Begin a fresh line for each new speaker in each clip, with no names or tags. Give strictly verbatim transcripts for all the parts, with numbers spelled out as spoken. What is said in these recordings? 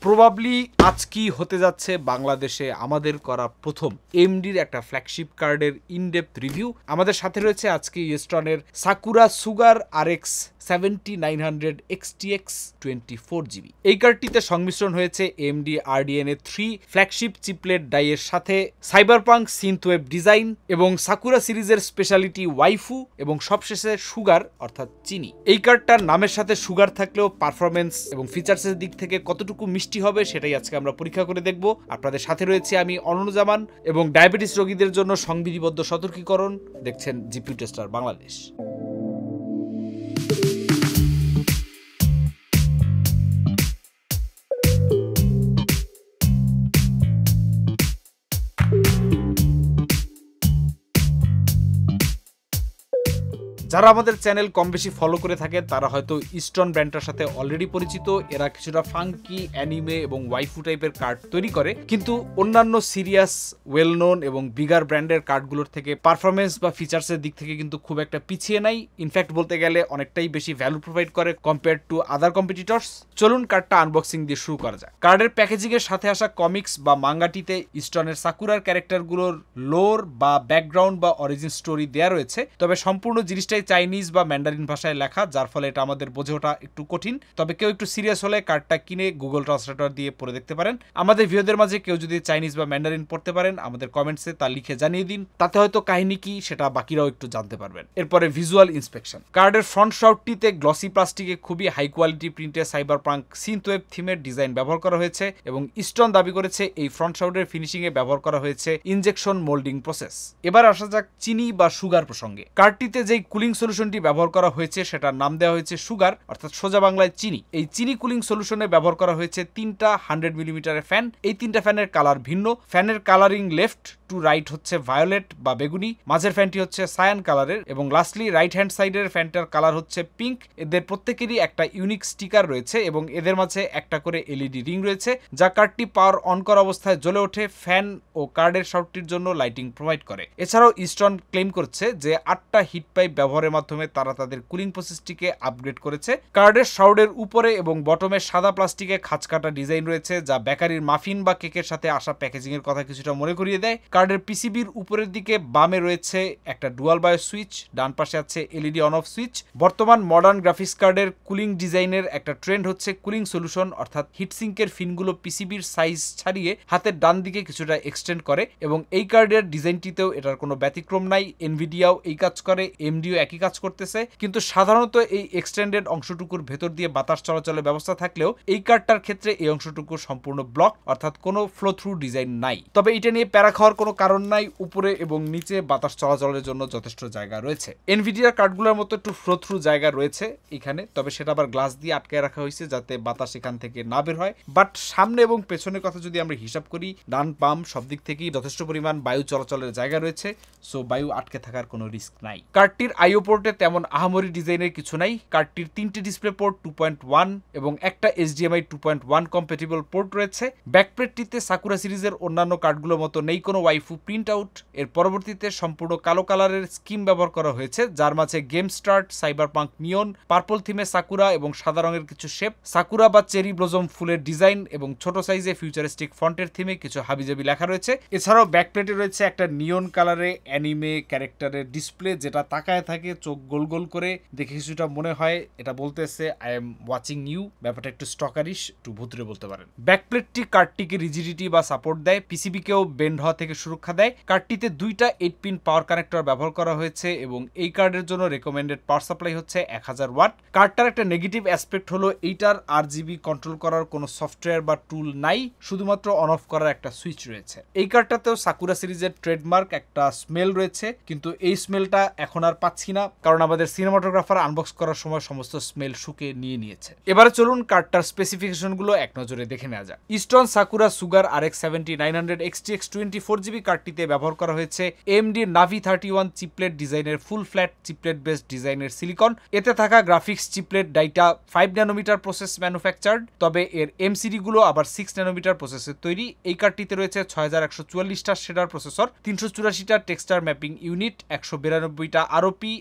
Probably আজ কি হতে যাচ্ছে বাংলাদেশে আমাদের করা প্রথম এমডির একটা ফ্ল্যাগশিপ কার্ডের ইনডেপথ রিভিউ। আমাদের সাথে রয়েছে আজকে ইস্টনের Sakura Sugar RX seventy nine hundred XTX twenty four GB. এই কার্ডটিতে সংমিশ্রণ হয়েছে AMD RDNA three flagship chiplet ডাইয়ের সাথে সাইবারপাঙ্ক সিনথওয়েভ ডিজাইন এবং সাকুরা সিরিজের স্পেশালিটি ওয়াইফু এবং সবশেষে সুগার অর্থাৎ চিনি। এই কার্ডটার নামের সাথে সুগার থাকলেও পারফরমেন্স এবং ফিচার্সের দিক থেকে কতটুকু মিষ্টি হবে সেটাই আজকে আমরা পরীক্ষা করে দেখব। আপনাদের সাথে রয়েছে আমি অনুজামান এবং ডায়াবেটিস রোগীদের জন্য সংবিধিবদ্ধ সতর্কীকরণ। দেখছেন জিপিউ টেস্টার বাংলাদেশ। যারা আমাদের চ্যানেল কম বেশি ফলো করে থাকেন তারা হয়তো ইস্টন ব্র্যান্ডটার সাথে অলরেডি পরিচিত। এরা কিছুটা ফাঙ্কি, অ্যানিমে এবং ওয়াইফু টাইপের কার্ড তৈরি করে, কিন্তু অন্যান্য সিরিয়াস, ওয়েল নোন এবং বিগার ব্র্যান্ডের কার্ডগুলোর থেকে পারফরমেন্স বা ফিচার্সের দিক থেকে কিন্তু খুব একটা পিছিয়ে নাই। ইনফ্যাক্ট বলতে গেলে অনেকটাই বেশি ভ্যালু প্রোভাইড করে কম্পেয়ার টু আদার কম্পিটিটর্স। চলুন কার্ডটা আনবক্সিং দিয়ে শুরু করা যায়। কার্ডের প্যাকেজিং এর সাথে আসা কমিক্স বা মাঙ্গাটিতে ইস্টনের সাকুরার ক্যারেক্টারগুলোর লোর বা ব্যাকগ্রাউন্ড বা অরিজিন স্টোরি দেওয়া রয়েছে, তবে সম্পূর্ণ জিনিসটাই চাইনিজ বা ম্যান্ডারিন ভাষায় লেখা, যার ফলে এটা আমাদের বোঝে ওঠা একটু কঠিন। তবে কেউ একটু সিরিয়াস হলে কার্ডটা কিনে গুগল ট্রান্সলেটর দিয়ে পড়ে দেখতে পারেন। আমাদের ভিউয়ারদের মাঝে কেউ যদি চাইনিজ বা ম্যান্ডারিন পড়তে পারেন আমাদের কমেন্টসে তা লিখে জানিয়ে দিন, তাতে হয়তো কাহিনী কি সেটা বাকিরাও একটু জানতে পারবেন। এরপরে ভিজুয়াল ইন্সপেকশন। কার্ডের ফ্রন্ট শাউটটিতে গ্লসি প্লাস্টিকে খুবই হাই কোয়ালিটি প্রিন্টে সাইবারপাঙ্ক সিনথওয়েভ থিমের ডিজাইন ব্যবহার করা হয়েছে এবং ইস্টন দাবি করেছে এই ফ্রন্ট শাউটের ফিনিশিং এ ব্যবহার করা হয়েছে ইনজেকশন মোল্ডিং প্রসেস। এবার আসা যাক চিনি বা সুগার প্রসঙ্গে। কার্ডটিতে যেই কুলিং সলিউশনটি ব্যবহার করা হয়েছে সেটার নাম দেওয়া হয়েছে সুগার, অর্থাৎ সোজা বাংলায় চিনি। এই চিনি কুলিং সলিউশনে ব্যবহার করা হয়েছে তিনটা হান্ড্রেড মিলিমিটারের ফ্যান। এই তিনটা ফ্যানের কালার ভিন্ন। ফ্যানের কালারিং লেফট টু রাইট হচ্ছে ভায়োলেট বা বেগুনি, মাঝের ফ্যানটি হচ্ছে সায়ান কালারের এবং লাস্টলি রাইট হ্যান্ড সাইডের ফ্যানটার কালার হচ্ছে পিঙ্ক। এদের প্রত্যেকেরই একটা ইউনিক স্টিকার রয়েছে এবং এদের মাঝে একটা করে এলইডি রিং রয়েছে, যা কার্ডটি পাওয়ার অন করা অবস্থায় জ্বলে ওঠে, ফ্যান ও কার্ডের শাউটটির জন্য লাইটিং প্রোভাইড করে। এছাড়াও ইস্টন ক্লেম করছে যে আটটা হিট পাইপ ব্যবহারের মাধ্যমে তারা তাদের কুলিং প্রসেসটিকে আপগ্রেড করেছে। কার্ডের শাউটের উপরে এবং বটমে সাদা প্লাস্টিকে খাঁচকাটা ডিজাইন রয়েছে, যা বেকারির মাফিন বা কেকের সাথে আসা প্যাকেজিং এর কথা কিছুটা মনে করিয়ে দেয়। কার্ডের পিসিবির উপরের দিকে বামে রয়েছে একটা ডুয়াল বায়ো সুইচ, ডান পাশে আছে এলইডি অন অফ সুইচ। বর্তমান মডার্ন গ্রাফিক্স কার্ডের কুলিং ডিজাইনের একটা ট্রেন্ড হচ্ছে কুলিং সলিউশন, অর্থাৎ হিটসিঙ্কের ফিনগুলো পিসিবির সাইজ ছাড়িয়ে হাতের ডান দিকে কিছুটা এক্সটেন্ড করে এবং এই কার্ডের ডিজাইনটিতেও এটার কোনো ব্যতিক্রম নাই। এনভিডিয়াও এই কাজ করে, এমডিও একই কাজ করতেছে, কিন্তু সাধারণত এই এক্সটেন্ডেড অংশটুকুর ভেতর দিয়ে বাতাস চলাচলের ব্যবস্থা থাকলেও এই কার্ডটার ক্ষেত্রে এই অংশটুকু সম্পূর্ণ ব্লক, অর্থাৎ কোনো ফ্লো থ্রু ডিজাইন নাই। তবে এটা নিয়ে প্যারা খাওয়ার কোনো কারণ নাই, উপরে এবং নিচে বাতাস চলাচলের জন্য যথেষ্ট জায়গা রয়েছে। এনভিডিয়ার কার্ডগুলোর মতো একটু ফ্লো থ্রু জায়গা রয়েছে এখানে, তবে সেটা আবার গ্লাস দিয়ে আটকায় রাখা হয়েছে যাতে বাতাস এখান থেকে না বের হয়। বাট সামনে এবং পেছনের কথা যদি আমরা হিসাব করি, ডান বাম সব দিক থেকেই যথেষ্ট পরিমাণ বায়ু চলাচলের জায়গা রয়েছে, সো বায়ু আটকে থাকার কোনো রিস্ক নাই। কার্ডটির আইও পোর্টে তেমন আহামরি ডিজাইনের কিছু নাই। কার্ডটির তিনটি display port two point one এবং একটা HDMI two point one compatible port রয়েছে। ব্যাকপ্লেটটিতে সাকুরা সিরিজের অন্যান্য কার্ডগুলোর মতো নেই কোনো ওয়াইফু প্রিন্ট আউট। এর পরবর্তীতে সম্পূর্ণ কালো কালারের স্কিম ব্যবহার করা হয়েছে, যার মাঝে game start, cyberpunk neon, purple থিমে সাকুরা এবং সাদা রঙের কিছু শেপ, সাকুরা বা চেরি ব্লজম ফুলের ডিজাইন এবং ছোট সাইজে ফিউচারিস্টিক ফন্টের থিমে কিছু হাবিজাবি লেখা রয়েছে। এছাড়াও ব্যাকপ্লেটে রয়েছে একটা নিয়ন কালারে অ্যানিমে ক্যারেক্টারের ডিসপ্লে, যেটা তাকায় থাকে চোখ গোল গোল করে, দেখে কিছুটা মনে হয় এটা বলতেছে আই এম ওয়াচিং ইউ। ব্যাপারটা একটু স্টকারিশ, একটু ভুতুরে বলতে পারেন। ব্যাকপ্লেটটি কার্ডটিকে রিজিডিটি বা সাপোর্ট দেয়, পিসিবিকেও বেন্ড হওয়া থেকে সুরক্ষা দেয়। কার্ডটিতে দুইটা এইট পিন পাওয়ার কানেক্টর ব্যবহার করা হয়েছে এবং এই কার্ডের জন্য রেকমেন্ডেড পাওয়ার সাপ্লাই হচ্ছে এক হাজার ওয়াট। কার্ডটার একটা নেগেটিভ অ্যাসপেক্ট হলো এইটার আরজিবি কন্ট্রোল করার কোনো সফটওয়্যার বা টুল নাই, শুধুমাত্র অন অফ করার একটা সুইচ রয়েছে। এই কার্ডটাতেও সাকুরা সিরিজের ট্রেডমার্ক একটা স্মেল রয়েছে, কিন্তু এই স্মেলটা এখন আর পাচ্ছি না, কারণ আমাদের সিনেমাটোগ্রাফার আনবক্স করার সময় সমস্ত স্মেল শুকে নিয়ে নিয়েছে। এবারে চলুন কার্ডটার স্পেসিফিকেশন গুলো এক নজরে দেখে নেওয়া যাক। Yeston Sakura Sugar RX seventy nine hundred XTX twenty four GB কার্ডটিতে ব্যবহার করা হয়েছে AMD Navi thirty one chiplet ডিজাইনের ফুল ফ্ল্যাট চিপলেট বেসড ডিজাইনের সিলিকন। এতে থাকা গ্রাফিক্স চিপলেট ডাইটা ফাইভ ন্যানোমিটার প্রসেস ম্যানুফ্যাকচার্ড, তবে এর এমসিডি গুলো আবার সিক্স ন্যানোমিটার প্রসেসের তৈরি। এই কার্ডটিতে রয়েছে ছয় হাজার একশো চুয়াল্লিশটা শেডার প্রসেসর, তিনশো চুরাশিটা টেক্সচার ম্যাপিং ইউনিট, একশো বিরানব্বইটা আরওপি,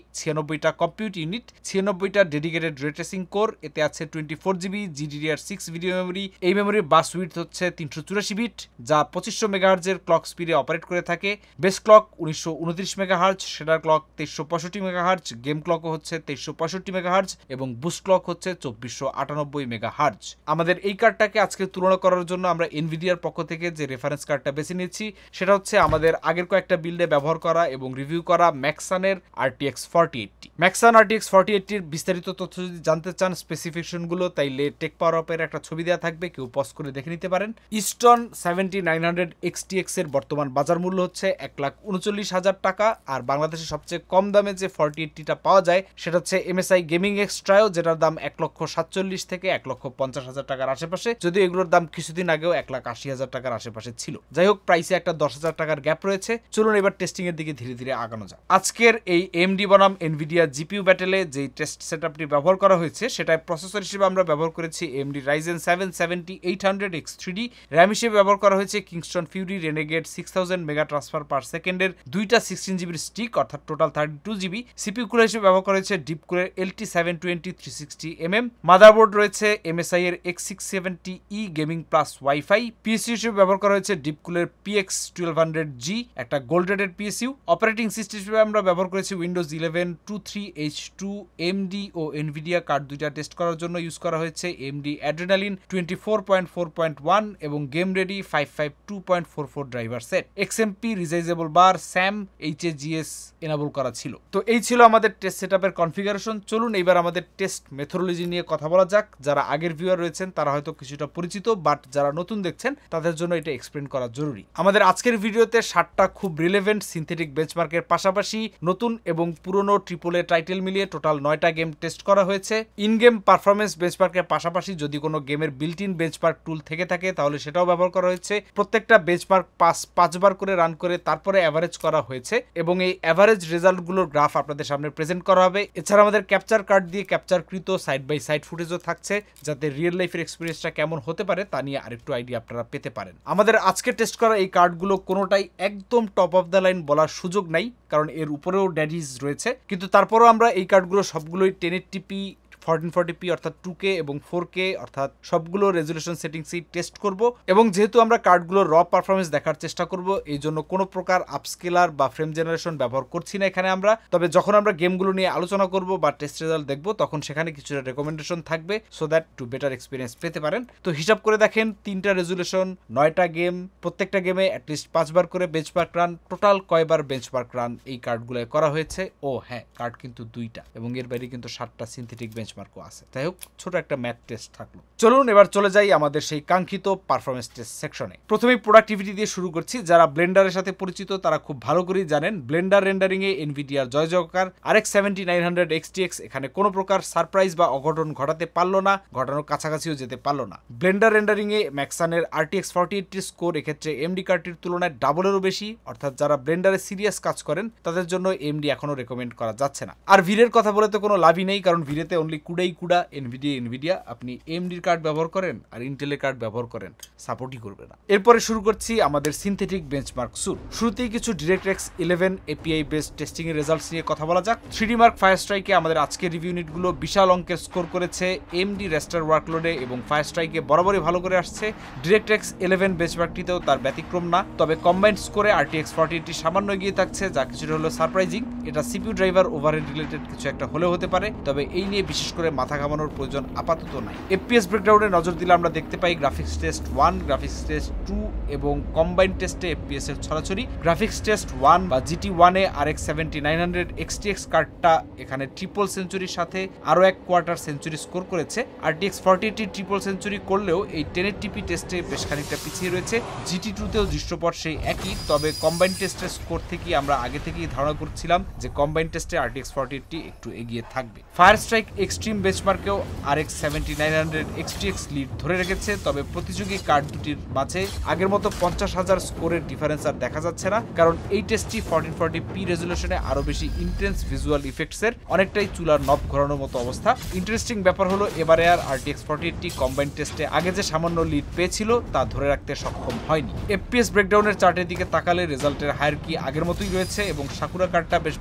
ছিয়ানব্বইটা কম্পিউট ইউনিট, ছিয়ানব্বইটা ডেডিকেটেড রে ট্রেসিং কোর, এতে আছে twenty four GB GDDR six video memory. এই মেমোরির বাস উইডথ হচ্ছে তিনশো চুরাশি বিট, যা পঁচিশশো মেগাহার্জের ক্লক স্পিডে অপারেট করে থাকে। বেস ক্লক উনিশশো উনত্রিশ মেগাহার্জ, শেডার ক্লক তেইশশো পঁয়ষট্টি মেগাহার্জ, গেম ক্লকও হচ্ছে তেইশশো পঁয়ষট্টি মেগাহার্জ এবং বুস্ট ক্লক হচ্ছে চব্বিশশো আটানব্বই মেগাহার্জ। আমাদের এই কার্ডটাকে আজকে তুলনা করার জন্য আমরা এনভিডিয়ার পক্ষ থেকে যে রেফারেন্স কার্ডটা বেছে নিয়েছি সেটা হচ্ছে আমাদের আগের কয়েকটা বিল্ডে ব্যবহার করা এবং রিভিউ করা ম্যাক্সানের RTX forty eighty. Maxsun RTX forty এইটটির বিস্তারিত তথ্য যদি জানতে চান স্পেসিফিকেশনগুলো, তাইলে টেক পাওয়ার আপের একটা ছবি দেওয়া থাকবে, কেউ পজ করে দেখে নিতে পারেন। Yeston seventy nine hundred XTX এর বর্তমান বাজার মূল্য হচ্ছে এক লাখ উনচল্লিশ হাজার টাকা। আর বাংলাদেশে সবচেয়ে কম দামে যে ফর্টি এইটটিটা পাওয়া যায় সেটা হচ্ছে এমএসআই গেমিং এক্সট্রাও, যেটার দাম এক লক্ষ সাতচল্লিশ থেকে এক লক্ষ পঞ্চাশ হাজার টাকার আশেপাশে, যদিও এগুলোর দাম কিছুদিন আগেও এক লাখ আশি হাজার টাকার আশেপাশে ছিল। যাই হোক, প্রাইসে একটা দশ হাজার টাকার গ্যাপ রয়েছে। চলুন এবার টেস্টিং এর দিকে ধীরে ধীরে আগানো যায়। আজকের এই এএমডি বনাম এনভিডিয়া জিপিইউ ব্যাটেলে যে টেস্ট সেটআপটি ব্যবহার করা হয়েছে সেটায় প্রসেসর হিসেবে আমরা ব্যবহার করেছি AMD Ryzen seven seventy eight hundred X three D, RAM হিসেবে ব্যবহার করা হয়েছে Kingston Fury Renegade six thousand mega transfer per সেকেন্ডের দুইটা সিক্সটিন জিবির স্টিক, অর্থাৎ total thirty two GB. CPU cooler হিসেবে ব্যবহার করা হয়েছে ডিপ কুলের LT seven twenty three sixty MM. Motherboard রয়েছে এমএসআই এর X six seventy E gaming plus WiFi. PSU হিসেবে ব্যবহার করা হয়েছে ডিপ কুলের পিএক্স টুয়েলভ হান্ড্রেড জি, একটা gold rated PSU. Operating system হিসেবে আমরা ব্যবহার করেছি Windows eleven two three H two. AMD ও এনভিডিয়া কার্ড দুইটা টেস্ট করার জন্য ইউজ করা হয়েছে AMD Adrenalin twenty four point four point one এবং game ready five five two point four four driver set. XMP resizable bar SAM HAGS enable করা ছিল। তো এই ছিল আমাদের টেস্ট সেটআপের কনফিগারেশন। চলুন এবার আমাদের টেস্ট মেথোডোলজি নিয়ে কথা বলা যাক। যারা আগের ভিউয়ার রয়েছেন তারা হয়তো কিছুটা পরিচিত, বাট যারা নতুন দেখছেন তাদের জন্য এটা এক্সপ্লেন করা জরুরি। আমাদের আজকের ভিডিওতে ষাটটা খুব রিলেভেন্ট সিনথেটিক বেঞ্চমার্কের পাশাপাশি নতুন এবং পুরনো ট্রিপল এ টাইটেল মিলিয়ে টোটাল নয়টা গেম টেস্ট করা হয়েছে। ইন গেম পারফরমেন্স বেঞ্চমার্কের পাশাপাশি যদি কোনো গেমের বিল্ট ইন বেঞ্চমার্ক টুল থেকে থাকে তাহলে সেটাও ব্যবহার করা হয়েছে। প্রত্যেকটা বেঞ্চমার্ক পাঁচ পাঁচবার করে রান করে তারপরে অ্যাভারেজ করা হয়েছে এবং এই অ্যাভারেজ রেজাল্টগুলোর গ্রাফ আপনাদের সামনে প্রেজেন্ট করা হবে। এছাড়া আমাদের ক্যাপচার কার্ড দিয়ে ক্যাপচারকৃত সাইড বাই সাইড ফুটেজও থাকছে, যাতে রিয়েল লাইফের এক্সপিরিয়েন্সটা কেমন হতে পারে তা নিয়ে আরেকটু আইডিয়া আপনারা পেতে পারেন। আমাদের আজকে টেস্ট করা এই কার্ডগুলো কোনোটাই একদম টপ অফ দ্য লাইন বলার সুযোগ নাই, কারণ এর উপরেও ড্যাডিজ রয়েছে, কিন্তু তারপরেও আমরা এই কার্ডগুলো সবগুলোই ten eighty P fourteen forty P অর্থাৎ টু কে এবং ফোর কে অর্থাৎ সবগুলো রেজুলেশন সেটিংসই টেস্ট করব। এবং যেহেতু আমরা কার্ডগুলোর র পারফরমেন্স দেখার চেষ্টা করব, এই জন্য কোনো প্রকার আপস্কেলার বা ফ্রেম জেনারেশন ব্যবহার করছি না এখানে আমরা। তবে যখন আমরা গেমগুলো নিয়ে আলোচনা করব বা টেস্ট রেজাল্ট দেখব তখন সেখানে কিছুটা রেকমেন্ডেশন থাকবে, so that to better experience পেতে পারেন। তো হিসাব করে দেখেন, তিনটা রেজুলেশন, নয়টা গেম, প্রত্যেকটা গেমে অ্যাটলিস্ট পাঁচবার করে বেঞ্চমার্ক রান, টোটাল কয়বার বেঞ্চমার্ক রান এই কার্ডগুলোয় করা হয়েছে। ও হ্যাঁ, কার্ড কিন্তু দুইটা এবং এর বাইরে কিন্তু সাতটা সিনথেটিক বেঞ্চমার্কও আছে। তাই হোক, ছোট একটা ম্যাথ টেস্ট থাকলো। চলুন এবার চলে যাই আমাদের সেই কাঙ্ক্ষিত পারফরমেন্স টেস্ট সেকশনে। প্রথমেই প্রোডাক্টিভিটি দিয়ে শুরু করছি। যারা ব্লেন্ডারের সাথে পরিচিত তারা খুব ভালো করেই জানেন ব্লেন্ডার রেন্ডারিং এ এনভিডিয়ার জয় জয়কার। RX seventy nine hundred XTX এখানে কোনো প্রকার সারপ্রাইজ বা অঘটন ঘটাতে পারলো না, ঘটানোর কাছাকাছিও যেতে পারলো না। ব্লেন্ডার রেন্ডারিং এ ম্যাক্সানের আরটিএক্স ফর্টি এইটটির স্কোর এক্ষেত্রে এমডি কার্ডটির তুলনায় ডাবলেরও বেশি, অর্থাৎ যারা ব্লেন্ডারে সিরিয়াস কাজ করেন তাদের জন্য এমডি এখনো রেকমেন্ড করা যাচ্ছে না। আর ভিরের কথা বলে তো কোনো লাভই নেই, কারণ ভিরেতে অনলি কুডাই কুডা, এনভিডিয়া এনভিডিয়া। আপনি এএমডির কার্ড ব্যবহার করেন আর ইন্টেলের কার্ড ব্যবহার করেন, সাপোর্টই করবে না। এরপরে শুরু করছি আমাদের সিনথেটিক বেঞ্চমার্ক সুট। শুরুতেই কিছু DirectX eleven API based testing এর রেজাল্টস নিয়ে কথা বলা যাক। থ্রিডি মার্ক ফায়ারস্ট্রাইকে আমাদের আজকের রিভিউ ইউনিটগুলো বিশাল অঙ্কের স্কোর করেছে এএমডি রেস্টার ওয়ার্কলোডে এবং ফায়ারস্ট্রাইকে বরাবরই ভালো করে আসছে। ডিরেক্টএক্স ইলেভেন বেঞ্চমার্কটিতেও তার ব্যতিক্রম না, তবে কম্বাইন্ড স্কোরে আরটিএক্স ফর্টি এইটটি সামান্য এগিয়ে থাকছে, যা কিছুটা হলো সারপ্রাইজিং। এটা সিপিইউ ড্রাইভার ওভারহেড রিলেটেড কিছু একটা হলেও হতে পারে, তবে এই নিয়ে বিশেষ করে মাথা ঘামানোর প্রয়োজন আপাতত নাই। এফপিএস ব্রেকডাউনে নজর দিলে আমরা দেখতে পাই graphics test one, graphics test two এবং কম্বাইন্ড টেস্টে এফপিএস এর ছড়াছড়ি। গ্রাফিক্স টেস্ট ওয়ান বা জিটি ওয়ানে RX seventy nine hundred XTX কার্ডটা এখানে ট্রিপল সেঞ্চুরির সাথে আরও এক কোয়ার্টার সেঞ্চুরি স্কোর করেছে। RTX forty eighty triple century করলেও এই টেন এইটটি টেস্টে বেশ খানিকটা পিছিয়ে রয়েছে। জিটি টুতেও দৃশ্যপট সেই একই, তবে কম্বাইন্ড টেস্টের স্কোর থেকে আমরা আগে থেকেই ধারণা করছিলাম যে কম্বাইন্ড টেস্টে আরটিএক্স ফর্টি এইটটি একটু এগিয়ে থাকবে। ফায়ার স্ট্রাইক এক্সট্রিম বেঞ্চমার্কেও RX seventy nine hundred XTX lead ধরে রেখেছে, তবে প্রতিযোগী কার্ড দুটির মাঝে আগের মতো পঞ্চাশ হাজার স্কোরের ডিফারেন্স আর দেখা যাচ্ছে না, কারণ এই টেস্টটি ফোরটিন ফোরটি পি রেজুলেশনে আরো বেশি ইন্টেন্স ভিজুয়াল ইফেক্টসের, অনেকটাই চুলার নব ঘোরানোর মতো অবস্থা। ইন্টারেস্টিং ব্যাপার হলো এবারে আর আরটিএক্স ফর্টি এইটটি কম্বাইন্ড টেস্টে আগে যে সামান্য লিড পেয়েছিল তা ধরে রাখতে সক্ষম হয়নি। এফপিএস ব্রেকডাউনের চার্টের দিকে তাকালে রেজাল্টের হায়ারকি আগের মতোই রয়েছে এবং সাকুরা কার্ডটা বেশ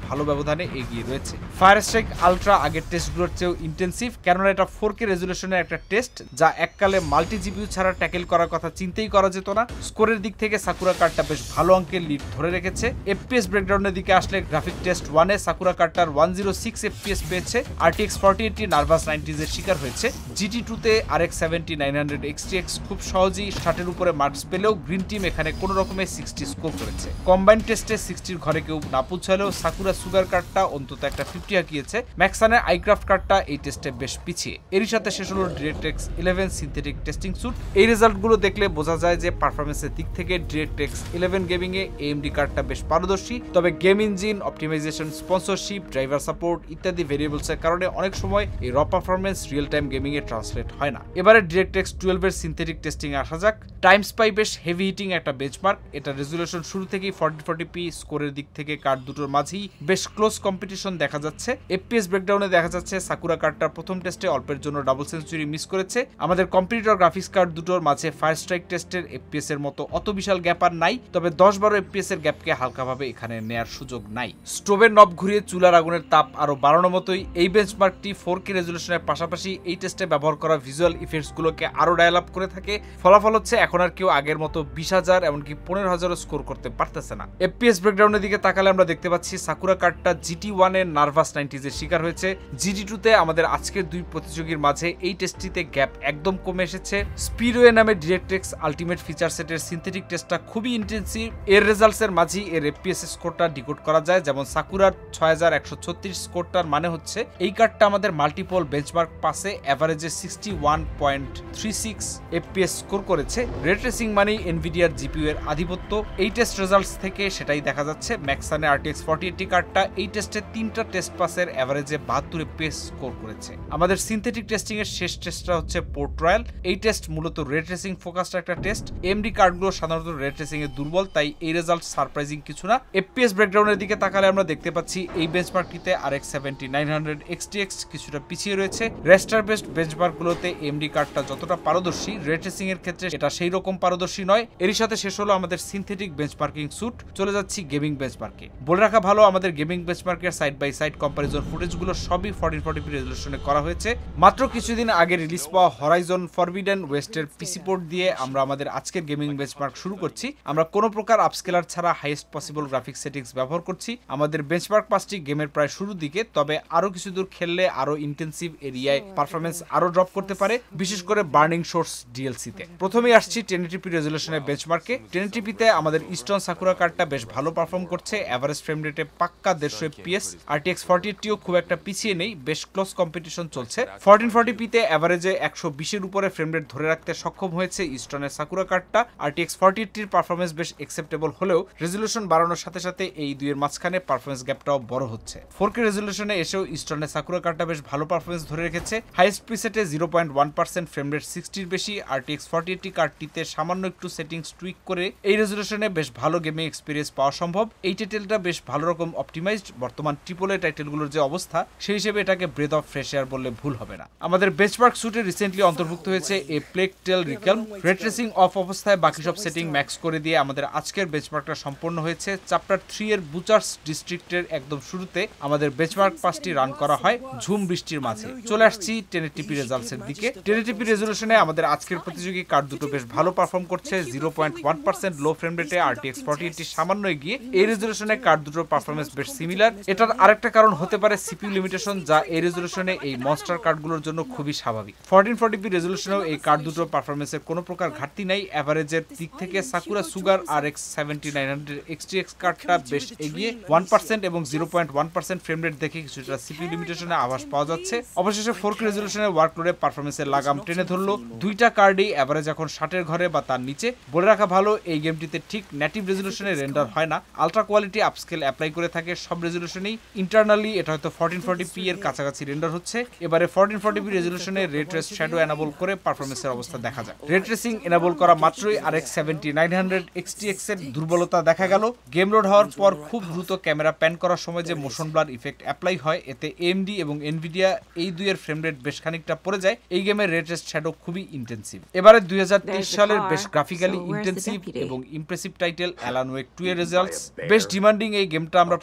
ভালো ব্যবধানে এগিয়ে রয়েছে। ফায়ার স্ট্রাইক আলট্রা আগের টেস্টগুলোর চেয়েও ইন্টেন্সিভ, কেননা এটা ফোর কে রেজুলেশনের একটা টেস্ট, যা এককালে মাল্টি জিপিইউ ছাড়া ট্যাকেল করার কথা চিন্তাই করা যেত না। স্কোরের দিক থেকে সাকুরা কার্ডটা বেশ ভালো অঙ্কের লিড ধরে রেখেছে। এফপিএস ব্রেকডাউনের দিকে আসলে গ্রাফিক টেস্ট ওয়ানে সাকুরা কার্ডটার ওয়ান জিরো সিক্স এফপিএস পেয়েছে। আরটিএক্স ফর্টি এইটটি নার্ভাস নাইনটিজের শিকার হয়েছে। জিটি টুতে RX seventy nine hundred XTX খুব সহজেই ষাটের উপরে মার্কস পেলেও গ্রিন টিম এখানে কোনো রকমের সিক্সটি স্কোর করেছে। কম্বাইন টেস্টে সিক্সটির ঘরে কেউ না পৌঁছালেও সাকুরা সুগার কার্ডটা অন্তত একটা ফিফটি হাঁকিয়েছে। ম্যাক্সানের আইক্রাফট কার্ডটা এই টেস্টে বেশ পিছিয়ে। এরই সাথে শেষ হলো DirectX eleven synthetic testing suite. এই রেজাল্টগুলো দেখলে বোঝা যায় যে পারফরমেন্সের দিক থেকে ডিরেক্টেক্স ইলেভেন গেমিং এ এএমডি কার্ডটা বেশ পারদর্শী। তবে game engine, optimization, sponsorship, driver support ইত্যাদি ভেরিয়েবলসের কারণে অনেক সময় এই র পারফরমেন্স রিয়েল টাইম গেমিং এ ট্রান্সলেট হয় না। এবারে ডিরেক্টেক্স টুয়েলভ এর সিনথেটিক টেস্টিং এ আসা যাক। টাইম স্পাই বেশ হেভি হিটিং একটা বেঞ্চমার্ক। এটা রেজুলেশন শুরু থেকেই ফর্টি ফর্টি পি, স্কোরের দিক থেকে কার্ড দুটোর মাঝেই বেশ ক্লোজ কম্পিটিশন দেখা যাচ্ছে। এফপিএস ব্রেকডাউনে দেখা যাচ্ছে সাকুরা কার্ডটার প্রথম টেস্টে অল্পের জন্য ডাবল সেঞ্চুরি মিস করেছে। আমাদের কম্পিটিটর গ্রাফিক্স কার্ড দুটোর মাঝে ফায়ার স্ট্রাইক টেস্টের এফপিএস এর মতো অত বিশাল গ্যাপ আর নাই, তবে দশ বারো এফপিএস এর গ্যাপকে হালকাভাবে এখানে নেয়ার সুযোগ নাই। স্টোভের নব ঘুরিয়ে চুলার আগুনের তাপ আরো বাড়ানোর মতোই এই বেঞ্চমার্কটি ফোর কে রেজুলেশনের পাশাপাশি এই টেস্টে ব্যবহার করা ভিজুয়াল ইফেক্টস গুলোকে আরো ডায়াল আপ করে থাকে। ফলাফল হচ্ছে এখন আর কেউ আগের মতো বিশ হাজার এমনকি পনেরো হাজারও স্কোর করতে পারতেছে না। এফপিএস ব্রেকডাউনের দিকে তাকালে আমরা দেখতে পাচ্ছি সাকুরা কার্ডটা জিটি ওয়ান এর নার্ভাস নাইনটিজের শিকার হয়েছে। জিটি টুতে আমাদের আজকের দুই প্রতিযোগীর মাঝে এই টেস্টটিতে গ্যাপ একদম কমে এসেছে। স্পিডওয়ে নামে ডিরেক্টেক্স আলটিমেট ফিচার সেটের সিনথেটিক টেস্টটা খুবই ইন্টেন্সিভ। এর রেজাল্টস এর মাঝেই এর এফপিএস স্কোরটা ডিকোড করা যায়। যেমন সাকুরার ছয় হাজার একশো ছত্রিশ স্কোরটার মানে হচ্ছে এই কার্ডটা আমাদের মাল্টিপল বেঞ্চমার্ক পাসে এভারেজে sixty one point three six FPS score করেছে। রে ট্রেসিং মানেই এনভিডিয়ার জিপিইউ এর আধিপত্য। এই টেস্ট রেজাল্টস থেকে সেটাই দেখা যাচ্ছে। ম্যাক্সানে আরটিএক্স ফর্টি এইটটি কার্ডটা এই টেস্টে তিনটা টেস্ট পাসের এভারেজে বাহাত্তর এফপিএস স্কোর করেছে। আমাদের সিনথেটিক টেস্টিং এর শেষ টেস্টটা হচ্ছে পোর্ট রয়্যাল। এই টেস্ট মূলত রে ট্রেসিং ফোকাসড একটা টেস্ট। এমডি কার্ডগুলো সাধারণত রে ট্রেসিং এ দুর্বল, তাই এই রেজাল্ট সারপ্রাইজিং কিছু না। এফপিএস ব্রেকডাউনের দিকে তাকালে আমরা দেখতে পাচ্ছি এই বেঞ্চমার্কটিতে RX seventy nine hundred XTX কিছুটা পিছিয়ে রয়েছে। রেস্টার বেস্ট বেঞ্চমার্কগুলোতে এমডি কার্ডটা যতটা পারদর্শী, রে ট্রেসিং এর ক্ষেত্রে এটা সেই রকম পারদর্শী নয়। এরই সাথে শেষ হলো আমাদের সিনথেটিক বেঞ্চমার্কিং স্যুট। চলে যাচ্ছি গেমিং বেঞ্চমার্কে। বলে রাখা ভালো, আমাদের গেমিং বেঞ্চমার্কের সাইড বাই সাইড কম্পারিজন ফুটেজগুলো সবই ফোরটিন ফর্টি পি রেজুলেশনে করা হয়েছে। মাত্র কিছুদিন আগে রিলিজ পাওয়া হরাইজন ফরবিডেন ওয়েস্টের পিসি পোর্ট দিয়ে আমরা আমাদের আজকের গেমিং বেঞ্চমার্ক শুরু করছি। আমরা কোনো প্রকার আপস্কেলার ছাড়া হাইয়েস্ট পসিবল গ্রাফিক্স সেটিংস ব্যবহার করছি। আমাদের বেঞ্চমার্ক পাসটি গেমের প্রায় শুরুর দিকে, তবে আরো কিছু দূর খেললে আরো ইন্টেন্সিভ এরিয়ায় পারফরমেন্স আরো ড্রপ করতে পারে, বিশেষ করে বার্নিং শোর্স ডিএলসিতে। প্রথমেই আসছি টেন এইটি পি রেজুলেশনের বেঞ্চমার্কে। টেন এইটি পি তে আমাদের ইস্টার্ন সাকুরা কার্ডটা বেশ ভালো পারফর্ম করছে। এভারেজ ফ্রেম রেটে পাক্কা দেড়শো এফপিএস। আরটিএক্স ফর্টি এইটটিও খুব একটা পিছিয়ে নেই, বেশ ক্লোজ কম্পিটিশন চলছে। ফোরটিন ফর্টি পি তে এভারেজে একশো বিশের উপরে ফ্রেম রেট ধরে রাখতে সক্ষম হয়েছে ইস্টার্নের সাকুরা কার্ডটা। আরটিএক্স ফর্টি এইটটির পারফরমেন্স বেশ অ্যাকসেপ্টেবল হলেও রেজুলেশন বাড়ানোর সাথে সাথে এই দুইয়ের মাঝখানে পারফরমেন্স গ্যাপটাও বড় হচ্ছে। ফোর কে রেজুলেশনে এসেও ইস্টার্নের সাকুরা কার্ডটা বেশ ভালো পারফরমেন্স ধরে রেখেছে। হাইয়েস্ট প্রিসেটে zero point one percent frame rate সিক্সটির বেশি। আরটিএক্স ফর্টি এইটটি কার্ডটিতে সামান্য একটু সেটিংস টুইক করে এই রেজুলেশনে বেশ ভালো গেমিং এক্সপিরিয়েন্স পাওয়া সম্ভব। এই টাইটেলটা বেশ ভালো রকম অপটিমাইজড। বর্তমান ট্রিপল এ টাইটেলগুলোর যে অবস্থা, সেই হিসেবে এটাকে ব্রেথ অফ ফ্রেশ এয়ার বললে ভুল হবে না। আমাদের বেঞ্চমার্ক স্যুটে রিসেন্টলি অন্তর্ভুক্ত হয়েছে এ প্লেগ টেল রিকেলম। রে ট্রেসিং অফ অবস্থায় বাকি সব সেটিং ম্যাক্স করে দিয়ে আমাদের আজকের বেঞ্চমার্কটা সম্পন্ন হয়েছে। চ্যাপ্টার থ্রি এর বুচার্স ডিস্ট্রিক্টের একদম শুরুতে আমাদের বেঞ্চমার্ক পাসটি রান করা হয় ঝুম বৃষ্টির মাঝে। চলে আসছি টেন এইটি পি রেজাল্টস এর দিকে। টেন এইটি পি রেজুলেশনে আমাদের আজকের প্রতিযোগী কার্ড দুটো বেশ ভালো পারফর্ম করছে। Zero point one percent low frame রেটে আরটিএক্স ফর্টি এইটটি সামান্য এগিয়ে। এই রেজুলেশনে কার্ড দুটোর পারফরমেন্স বেশ সিমিলার। এটার আরেকটা কারণ হতে পারে সিপিইউ লিমিটেশন, যা এই রেজুলেশনে এই মনস্টার কার্ডগুলোর জন্য খুবই স্বাভাবিক। ফোরটিন ফর্টি পি রেজুলেশনেও এই কার্ড দুটোর পারফরমেন্সের কোনো প্রকার ঘাটতি নাই। এভারেজের দিক থেকে Sakura Sugar RX seventy nine hundred XTX কার্ডটা বেশ এগিয়ে। ওয়ান পার্সেন্ট এবং zero point one percent frame rate দেখে কিছুটা সিপিইউ লিমিটেশনে আভাস পাওয়া যাচ্ছে। অবশেষে ফোর কে রেজুলেশনের ওয়ার্কলোডে পারফরমেন্সের লাগাম টেনে ধরলো। দুইটা কার্ডই এভারেজ এখন ষাটের ঘরে বা তার নিচে। বলে রাখা ভালো, এই গেমটিতে ঠিক নেটিভ রেজুলেশনে রেন্ডার হয় না, আলট্রা কোয়ালিটি আপস্কেল অ্যাপ্লাই করে থাকে সব রেজুলেশনেই। ইন্টারনালি এটা হয়তো ফোরটিন ফর্টি পি এর কাছাকাছি রেন্ডার হচ্ছে। এবারে ফোরটিন ফর্টি পি রেজুলেশনে রে ট্রেস শ্যাডো এনাবল করে পারফরমেন্সের অবস্থা দেখা যায়। রে ট্রেসিং এনাবল করা মাত্রই RX seventy nine hundred XTX এর দুর্বলতা দেখা গেল। গেম লোড হওয়ার পর খুব দ্রুত ক্যামেরা প্যান করার সময় যে মোশন ব্লার ইফেক্ট অ্যাপ্লাই হয়, এতে এএমডি এবং এনভিডিয়া এই দুইয়ের ফ্রেম রেট বেশ খানিকটা পড়ে যায়। এই গেমের রে ট্রেস শ্যাডো খুবই ইন্টেন্সিভ। এবারে দুই হাজার তেইশ সালের বেশ গ্রাফিক্যালি ইন্টেন্সিভ এবং impressive title Alan Wake two এর রেজাল্টস। বেশ ডিমান্ডিং এই গেমটা আমরা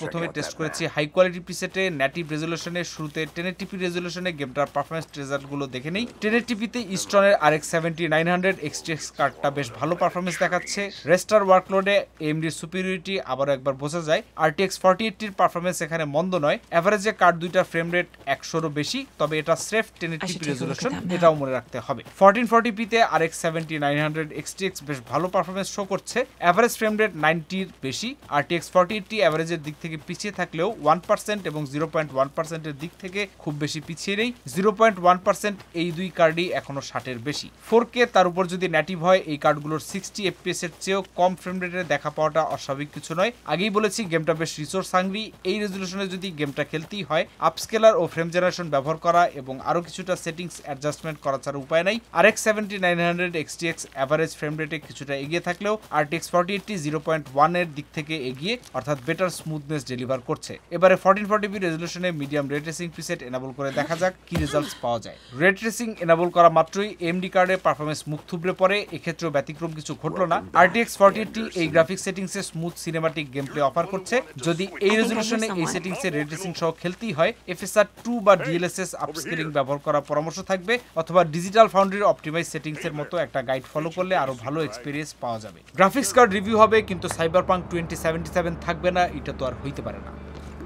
প্রথমে টেস্ট করেছি হাই কোয়ালিটি প্রিসেটে নেটিভ রেজোলিউশনে। শুরুতে টেন এইটি পি রেজোলিউশনে গেমটার পারফরমেন্স রেজাল্টগুলো দেখে নেই। টেন এইটি পিতে ইস্টনের R X seventy nine hundred XTX কার্ডটা বেশ ভালো পারফরমেন্স দেখাচ্ছে। রেস্টার ওয়ার্কলোডে এএমডির সুপিরিয়রিটি আবারও একবার বোঝা যায়। আরটিএক্স ফর্টি এইটির পারফরমেন্স এখানে মন্দ নয়। এভারেজে কার্ড দুইটার ফ্রেম রেট একশোরও বেশি, তবে এটা স্রেফ টেন এইটি পি রেজোলিউশন, এটাও মনে রাখতে হবে। ফোরটিন ফর্টি পিতে R X seventy nine hundred XTX বেশ ভালো পারফরমেন্স শো করছে। এভারেজ ফ্রেম রেট নাইনটির বেশি। আরটিএক্স ফর্টি এইটি এভারেজের দিক থেকে পিছিয়ে থাকলেও ওয়ান পার্সেন্ট এবং জিরো পয়েন্ট ওয়ান পার্সেন্টের দিক থেকে খুব বেশি পিছিয়ে নেই। জিরো পয়েন্ট ওয়ান পার্সেন্ট এই দুই কার্ডই এখনো ষাটের বেশি। ফোর কে তার উপর যদি নেটিভ হয় এই কার্ডগুলোর সিক্সটি এফপিএস এর চেয়েও কম ফ্রেম রেটের দেখা পাওয়াটা অস্বাভাবিক কিছু নয়। আগেই বলেছি গেমটা বেশ রিসোর্স হাংরি। এই রেজলিউশনে যদি গেমটা খেলতেই হয় আপস্কেলার ও ফ্রেম জেনারেশন ব্যবহার করা এবং আরো কিছুটা সেটিংস অ্যাডজাস্টমেন্ট করা ছাড়া উপায় নাই। R X seventy nine hundred XTX average frame রেটে কিছুটা এগিয়ে থাকলেও RTX forty eighty zero point one এর দিক থেকে এগিয়ে, অর্থাৎ বেটার স্মুথনেস ডেলিভার করছে। এবারে ফোরটিন ফর্টি পি রেজলিউশনে medium ray tracing preset enable করে দেখা যাক কি রেজাল্টস পাওয়া যায়। রে ট্রেসিং এনাবল করা মাত্রই এমডি কার্ডে পারফরমেন্স মুখ থুবড়ে পড়ে। এক্ষেত্রেও ব্যতিক্রম কিছু ঘটলো না। আরটিএক্স ফর্টি এইটি এই গ্রাফিক্স সেটিংসে smooth cinematic gameplay offer করছে। যদি এই রেজলিউশনে এই সেটিংসে রে ট্রেসিং সহ খেলতেই হয় এফএসআর টু বা ডিএলএসএস আপস্কেলিং ব্যবহার করার পরামর্শ থাকবে, অথবা ডিজিটাল ফাউন্ডারির অপটিমাইজ সেটিংস এর মতো একটা গাইড ফলো করলে আরো ভালো এক্সপেরিয়েন্স পাওয়া যাবে। গ্রাফিক্স কার্ড রিভিউ হবে কিন্তু সাইবারপাঙ্ক টোয়েন্টি সেভেন্টি সেভেন থাকবে না, এটা তো আর হইতে পারে না।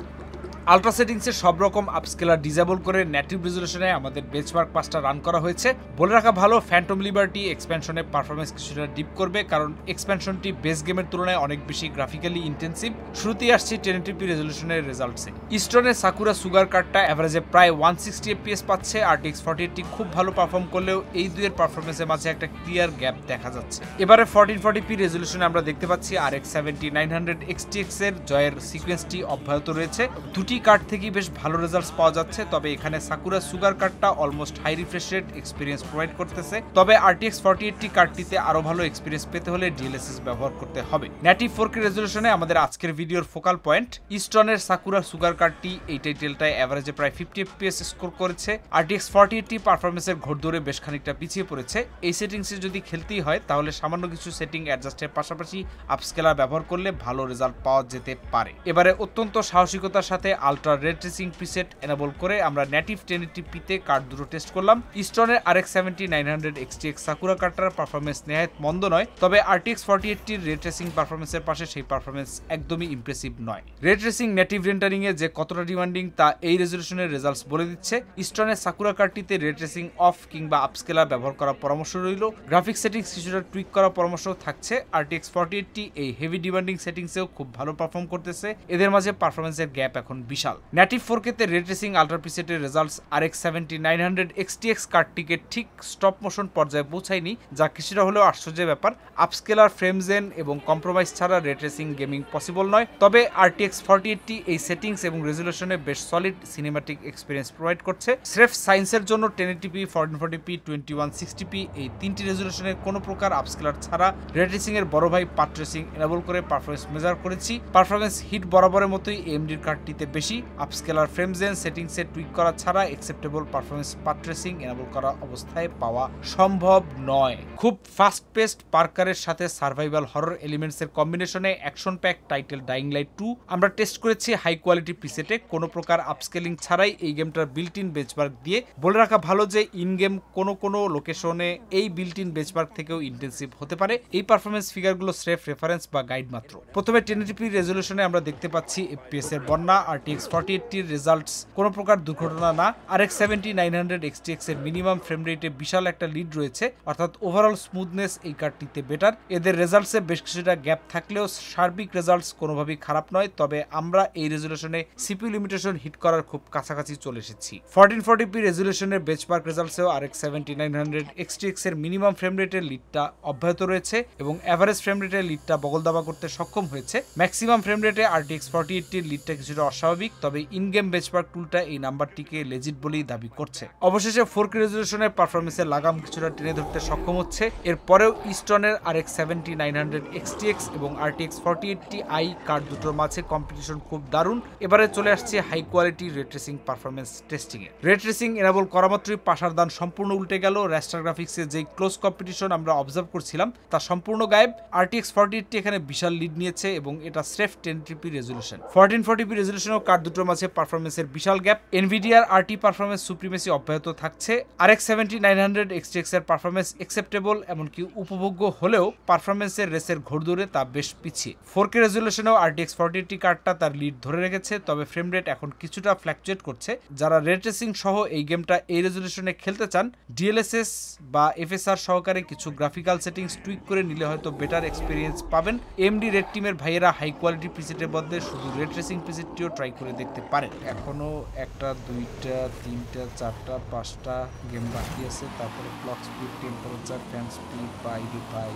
আলট্রা সেটিংসে সব রকম আপস্কেলার ডিসেবল করে নেটিভ রেজলিউশনে আমাদের বেঞ্চমার্ক পাঁচটা রান করা হয়েছে। বলে রাখা ভালো ফ্যান্টম লিবার্টি এক্সপেনশনের পারফরমেন্স কিছুটা ডিপ করবে, কারণ এক্সপেনশনটি বেস গেমের তুলনায় অনেক বেশি গ্রাফিক্যালি ইন্টেন্সিভ। শুরুতেই আসছি টেন এইটি পি রেজলিউশনের রেজাল্টসে। ইস্টনের সাকুরা সুগার কার্ডটা এভারেজে প্রায় ওয়ান সিক্সটি এফপিএস পাচ্ছে। আরটিএক্স ফর্টি এইটি খুব ভালো পারফর্ম করলেও এই দুইয়ের পারফরমেন্সের মাঝে একটা ক্লিয়ার গ্যাপ দেখা যাচ্ছে। এবারে ফোরটিন ফর্টি পি রেজলিউশনে আমরা দেখতে পাচ্ছি R X seventy nine hundred XTX এর জয়ের সিকোয়েন্সটি অব্যাহত রয়েছে। দুটি কার্ড থেকে বেশ ভালো রেজাল্টস পাওয়া যাচ্ছে, তবে এখানে সাকুরা সুগার কার্ডটা almost high refresh rate experience provide করতেছে। তবে আরটিএক্স ফর্টি এইটি কার্ডটিতে আরো ভালো এক্সপিরিয়েন্স পেতে হলে ডিএলএসএস ব্যবহার করতে হবে। নেটিভ ফোর কে রেজলিউশনে আমাদের আজকের ভিডিওর ফোকাল পয়েন্ট ইস্টনের সাকুরা সুগার কার্ডটি এই টাইটেলটায় এভারেজে প্রায় ফিফটি এফপিএস স্কোর করেছে। আরটিএক্স ফর্টি এইটি পারফরমেন্সের ঘোড়দৌড়ে বেশ খানিকটা পিছিয়ে পড়েছে। এই সেটিংসে যদি খেলতেই হয় তাহলে সামান্য কিছু সেটিং অ্যাডজাস্টের পাশাপাশি আপস্কেলার ব্যবহার করলে ভালো রেজাল্ট পাওয়া যেতে পারে। এবারে অত্যন্ত সাহসিকতার সাথে আলট্রা রে ট্রেসিং প্রিসেট এনাবল করে আমরা নেটিভ টেন এইটি পিতে কার্ড দুটো টেস্ট করলাম। ইস্টনের R X seventy nine hundred XTX Sakura কার্ডটার পারফরমেন্স নেহায়ত মন্দ নয়, তবে আরটিএক্স ফর্টি এইটির রে ট্রেসিং পারফরমেন্সের পাশে সেই পারফরমেন্স একদমই ইমপ্রেসিভ নয়। রে ট্রেসিং নেটিভ রেন্ডারিং এ যে কতটা ডিমান্ডিং তা এই রেজলিউশনের রেজাল্টস বলে দিচ্ছে। ইস্টনের সাকুরা কার্ডটিতে রে ট্রেসিং অফ কিংবা আপস্কেলার ব্যবহার করার পরামর্শ রইল। গ্রাফিক্স সেটিংস কিছুটা টুইক করার পরামর্শ থাকছে। আরটিএক্স ফর্টি এইটি এই হেভি ডিমান্ডিং সেটিংসেও খুব ভালো পারফর্ম করতেছে। এদের মাঝে পারফরমেন্সের গ্যাপ এখন বিশাল। নেটিভ ফোর কে তে রে ট্রেসিং আলট্রা প্রিসেটের results R X seventy nine hundred XTX কার্ডটিকে ঠিক স্টপ মোশন পর্যায়ে পৌঁছায়নি, যা কিছুটা হলেও আশ্চর্যের ব্যাপার। আপস্কেলার ফ্রেমজেন এবং কম্প্রোমাইজ ছাড়া রে ট্রেসিং গেমিং পসিবল নয়, তবে আরটিএক্স ফর্টি এইটি এই সেটিংস এবং রেজলিউশনে বেশ সলিড সিনেমাটিক এক্সপিরিয়েন্স প্রোভাইড করছে। স্রেফ সায়েন্সের জন্য ten eighty P, fourteen forty P, twenty one sixty P এই তিনটি রেজলিউশনের কোনো প্রকার আপস্কেলার ছাড়া রে ট্রেসিং এর বড় ভাই পাথ ট্রেসিং এনাবল করে পারফরমেন্স মেজার করেছি। পারফরমেন্স হিট বরাবরের মতোই এএমডির কার্ডটিতে বেশি। আপস্কেলার ফ্রেমজেন সেটিংসে টুইক করা ছাড়া acceptable performance path tracing enable করা অবস্থায় পাওয়া সম্ভব নয়। খুব ফাস্ট পেস্ট পার্কারের সাথে সার্ভাইভাল হরর এলিমেন্টস এর কম্বিনেশনে action pack title Dying Light two আমরা টেস্ট করেছি হাই কোয়ালিটি প্রিসেটে, কোনো প্রকার আপস্কেলিং ছাড়াই এই গেমটার বিল্ট ইন বেঞ্চমার্ক দিয়ে। বলে রাখা ভালো যে ইন গেম কোনো কোনো লোকেশনে এই বিল্ট ইন বেঞ্চমার্ক থেকেও ইন্টেন্সিভ হতে পারে। এই পারফরমেন্স ফিগারগুলো স্রেফ রেফারেন্স বা গাইড মাত্র। প্রথমে টেন এইটি পি রেজলিউশনে আমরা দেখতে পাচ্ছি এফপিএস এর বন্যা। আরটিএক্স ফর্টি এইটি এর রেজাল্টস কোনো প্রকার দুর্ঘটনা না। R X seventy nine hundred XTX এর মিনিমাম ফ্রেম রেটে বিশাল একটা লিড রয়েছে, অর্থাৎ ওভারঅল স্মুথনেস এই কার্ডটিতে বেটার। এদের রেজাল্টসে বেশ কিছুটা গ্যাপ থাকলেও সার্বিক রেজাল্টস কোনোভাবেই খারাপ নয়, তবে আমরা এই রেজলিউশনে সিপিইউ লিমিটেশন হিট করার খুব কাছাকাছি চলে এসেছি। ফোরটিন ফর্টি পি রেজলিউশনের বেঞ্চমার্ক রেজাল্টসেও R X seventy nine hundred XTX এর মিনিমাম ফ্রেম রেটের লিডটা অব্যাহত রয়েছে এবং এভারেজ ফ্রেম রেটের লিডটা বগল দাবা করতে সক্ষম হয়েছে। ম্যাক্সিমাম ফ্রেম রেটে আরটিএক্স ফর্টি এইটির লিডটা কিছুটা অস্বাভাবিক। স্বাভাবিক, তবে ইন গেম বেঞ্চমার্ক টুলটা এই নাম্বারটিকে লেজিট বলেই দাবি করছে। অবশেষে ফোর কে রেজলিউশনের পারফরমেন্সের লাগাম কিছুটা টেনে ধরতে সক্ষম হচ্ছে। এরপরেও ইস্টনের R X seventy nine hundred XTX এবং আরটিএক্স ফর্টি এইটটি আই কার্ড দুটোর মাঝে কম্পিটিশন খুব দারুণ। এবারে চলে আসছে high quality ray tracing performance testing এ। রে ট্রেসিং এনাবল করা মাত্রই পাশার দান সম্পূর্ণ উল্টে গেল। রাস্টার গ্রাফিক্সে যে ক্লোজ কম্পিটিশন আমরা অবজার্ভ করছিলাম তা সম্পূর্ণ গায়েব। আরটিএক্স ফর্টি এইটটি এখানে বিশাল লিড নিয়েছে এবং এটা স্রেফ ten eighty p resolution. Fourteen forty p resolution card দুটোর মাঝে পারফরমেন্সের বিশাল গ্যাপ। এনভিডিআর আরটি পারফরমেন্স সুপ্রিমেসি অব্যাহত থাকছে। RX seventy nine hundred XTX এর পারফরমেন্স অ্যাকসেপ্টেবল, এমনকি উপভোগ্য হলেও পারফরমেন্সের রেসের ঘোড়দৌড়ে তা বেশ পিছিয়ে। ফোর কে রেজলিউশনেও আরটিএক্স ফর্টি এইটটি কার্ডটা তার লিড ধরে রেখেছে, তবে ফ্রেম রেট এখন কিছুটা ফ্ল্যাকচুয়েট করছে। যারা রে ট্রেসিং সহ এই গেমটা এই রেজলিউশনে খেলতে চান, ডিএলএসএস বা এফএসআর সহকারে কিছু গ্রাফিক্যাল সেটিংস টুইক করে নিলে হয়তো বেটার এক্সপিরিয়েন্স পাবেন। এমডি রেড টিমের ভাইয়েরা হাই কোয়ালিটি প্রিসেটের বদলে শুধু রে ট্রেসিং প্রিসেটটিও ট্রাই করে দেখতে পারেন। এখনো একটা দুইটা তিনটা চারটা পাঁচটা গেম বাকি আছে, তারপরে clock speed, temperature, fan speed, বাইরে বাই।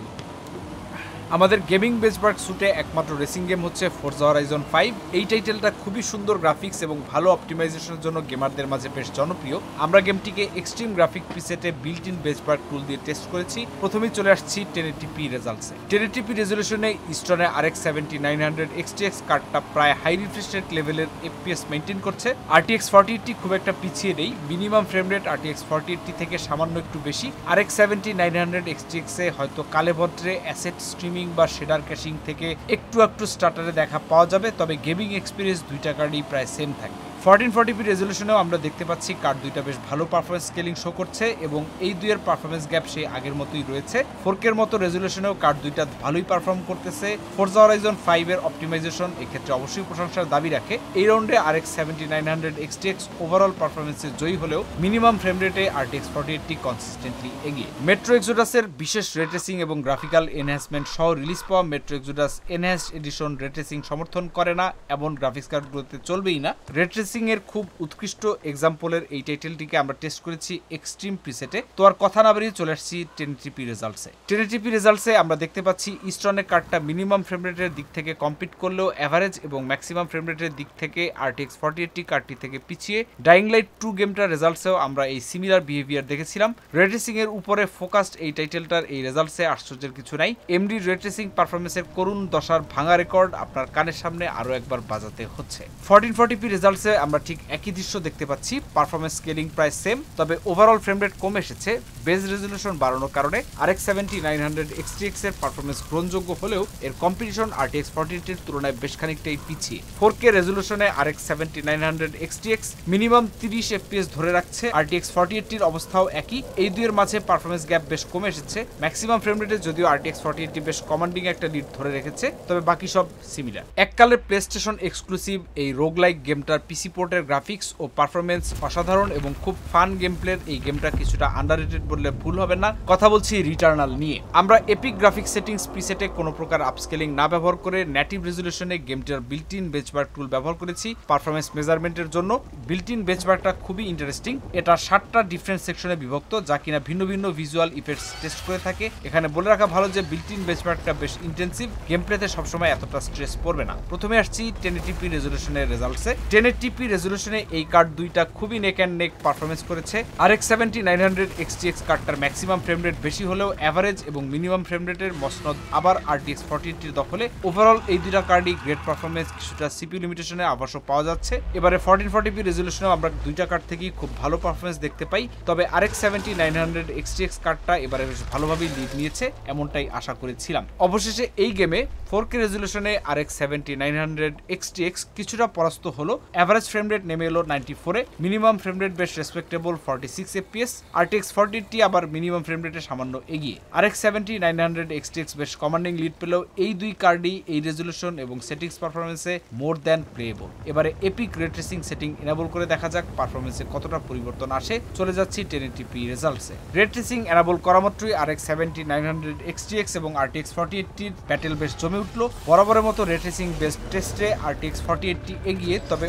আমাদের গেমিং বেঞ্চমার্ক সুটে একমাত্র রেসিং গেম হচ্ছে ফোরজা হরাইজন ফাইভ। এই টাইটেলটা খুবই সুন্দর গ্রাফিক্স এবং ভালো অপটিমাইজেশনের জন্য গেমারদের মাঝে বেশ জনপ্রিয়। আমরা গেমটিকে এক্সট্রিম গ্রাফিক প্রিসেটে বিল্ট ইন বেঞ্চমার্ক টুল দিয়ে টেস্ট করেছি। প্রথমেই চলে আসছি টেন এইটি পি রেজাল্টসে। টেন এইটি পি রেজলিউশনে ইস্টনে RX seventy nine hundred XTX কার্ডটা প্রায় হাই রিফ্রেশ রেট লেভেলের এফপিএস মেনটেন করছে। আরটিএক্স ফর্টি এইটটি খুব একটা পিছিয়ে নেই, minimum frame rate RTX forty eighty থেকে সামান্য একটু বেশি। আরএক্স সেভেন্টি নাইন হান্ড্রেড এক্সটিএক্সে হয়তো কালে ভদ্রে অ্যাসেট স্ট্রিমিং বা শেডার ক্যাশিং থেকে একটু একটু স্টার্টারে দেখা পাওয়া যাবে, তবে গেমিং এক্সপিরিয়েন্স দুইটা কার্ডই প্রায় সেম থাকবে। ফোরটিন ফোরটি পি রেজলিউশনেও আমরা দেখতে পাচ্ছি কার্ড দুইটা বেশ ভালো পারফরমেন্স স্কেলিং শো করছে এবং এই দুইয়ের পারফরমেন্স গ্যাপ সেই আগের মতোই রয়েছে। ফোর কের মতো রেজলিউশনেও কার্ড দুইটা ভালোই পারফর্ম করতেছে। ফোরজা হরাইজন ফাইভ এর অপটিমাইজেশন এক্ষেত্রে অবশ্যই প্রশংসার দাবি রাখে। এই রাউন্ডে RX seventy nine hundred XTX overall পারফরমেন্সে জয়ী হলেও মিনিমাম ফ্রেম রেটে আরটিএক্স ফর্টি এইটটি কনসিস্টেন্টলি এগিয়ে। মেট্রো এক্সোডাসের বিশেষ রে ট্রেসিং এবং গ্রাফিক্যাল এনহ্যান্সমেন্ট সহ রিলিজ পাওয়া Metro Exodus enhanced edition ray tracing সমর্থন করে না, এমন গ্রাফিক্স কার্ডগুলোতে চলবেই না। রে ট্রেসিং এর খুব উৎকৃষ্ট এক্সাম্পলের এই টাইটেলটিকে আমরা টেস্ট করেছি এক্সট্রিম প্রিসেটে। তো আর কথা না বেরিয়ে চলে আসছি টেন এইটি পি রেজাল্টসে। টেন এইটি পি রেজাল্টসে আমরা দেখতে পাচ্ছি ইস্টনের কার্ডটা মিনিমাম ফ্রেম রেটের দিক থেকে কম্পিট করলেও অ্যাভারেজ এবং ম্যাক্সিমাম ফ্রেম রেটের দিক থেকে আরটিএক্স ফর্টি এইটটি কার্ডটি থেকে পিছিয়ে। ডাইং লাইট টু গেমটার রেজাল্টসেও আমরা এই সিমিলার বিহেভিয়ার দেখেছিলাম। রে ট্রেসিং এর উপরে ফোকাসড এই টাইটেলটার এই রেজাল্টসে আশ্চর্যের কিছু নাই। এমডি রে ট্রেসিং পারফরমেন্সের করুণ দশার ভাঙা রেকর্ড আপনার কানের সামনে আরো একবার বাজাতে হচ্ছে। ফোরটিন ফোরটি পি রেজাল্টসে আমরা ঠিক একই দৃশ্য দেখতে পাচ্ছি। পারফরমেন্স স্কেলিং প্রায় সেম, তবে ওভারঅল ফ্রেম রেট কমে এসেছে বেজ রেজলিউশন বাড়ানোর কারণে। RX seventy nine hundred XTX এর পারফরমেন্স গ্রহণযোগ্য হলেও এর কম্পিটিশন আরটিএক্স ফর্টি এইটটি এর তুলনায় বেশ খানিকটাই পিছিয়ে। ফোর কে রেজলিউশনে RX seventy nine hundred XTX minimum তিরিশ এফপিএস ধরে রাখছে। আরটিএক্স ফর্টি এইটটির অবস্থাও একই। এই দুইয়ের মাঝে পারফরমেন্স গ্যাপ বেশ কমে এসেছে। ম্যাক্সিমাম ফ্রেম রেটে যদিও আরটিএক্স ফর্টি এইটটি বেশ কমান্ডিং একটা লিড ধরে রেখেছে, তবে বাকি সব সিমিলার। এককালের প্লে স্টেশন এক্সক্লুসিভ এই রোগলাইক গেমটার পিসি পোর্টের গ্রাফিক্স ও পারফরমেন্স অসাধারণ এবং খুব ফান গেম প্লের এই গেমটা কিছুটা আন্ডাররেটেড বললে ভুল হবে না। কথা বলছি রিটার্নাল নিয়ে। আমরা এপিক গ্রাফিক্স সেটিংস প্রিসেটে কোনো প্রকার আপস্কেলিং না ব্যবহার করে নেটিভ রেজলিউশনে গেমটার বিল্ট ইন বেঞ্চমার্ক টুল ব্যবহার করেছি পারফরমেন্স মেজারমেন্টের জন্য। বিল্ট ইন বেঞ্চমার্কটা খুবই ইন্টারেস্টিং। এটা সাতটা ডিফারেন্ট সেকশনে বিভক্ত, যা কিনা ভিন্ন ভিন্ন ভিজুয়াল ইফেক্টস টেস্ট করে থাকে। এখানে বলে রাখা ভালো যে বিল্ট ইন বেঞ্চমার্কটা বেশ ইন্টেন্সিভ, গেম প্লেতে সবসময় এতটা স্ট্রেস পড়বে না। প্রথমে আসছি টেন এইটি পি রেজলিউশনের রেজাল্টসে। টেন এইটি পি রেজলিউশনে এই কার্ড দুইটা খুবই নেক অ্যান্ড নেক পারফরমেন্স করেছে। RX seventy nine hundred XTX কার্ডটার ম্যাক্সিমাম ফ্রেম রেট বেশি হলেও অ্যাভারেজ এবং মিনিমাম ফ্রেম রেটের মসনদ আবার আরটিএক্স ফর্টি এইটটির দখলে। ওভারঅল এই দুইটা কার্ডই গ্রেট পারফরমেন্স, কিছুটা সিপিইউ লিমিটেশনে আবাসও পাওয়া যাচ্ছে। এবারে ফোরটিন ফোরটি পি রেজলিউশনেও আমরা দুইটা কার্ড থেকেই খুব ভালো পারফরমেন্স দেখতে পাই, তবে RX seventy nine hundred XTX কার্ডটা এবারে বেশ ভালোভাবেই লিড নিয়েছে, এমনটাই আশা করেছিলাম। অবশেষে এই গেমে ফোর কে রেজলিউশনে RX seventy nine hundred XTX কিছুটা পরাস্ত হলো। অ্যাভারেজ ফ্রেম রেট নেমে এলো নাইনটি ফোরে, মিনিমাম ফ্রেম রেট বেশ respectable forty six FPS. RTX forty eighty আবার মিনিমাম ফ্রেম রেটে সামান্য এগিয়ে। RX seventy nine hundred XTX বেশ কমান্ডিং লিড পেলেও এই দুই কার্ডই এই রেজলিউশন এবং সেটিংস পারফরমেন্সে মোর দ্যান প্লেয়েবল। এবারে epic ray tracing setting enable করে দেখা যাক পারফরমেন্সে কতটা পরিবর্তন আসে। চলে যাচ্ছি টেন এইটি পি রেজাল্টসে। রে ট্রেসিং এনাবল করা মাত্রই RX seventy nine hundred XTX এবং আরটিএক্স ফর্টি এইটটির ব্যাটেল বেশ জমে উঠলো। বরাবরের মতো রে ট্রেসিং বেস্ট টেস্টে আরটিএক্স ফর্টি এইটটি এগিয়ে, তবে অন্যান্য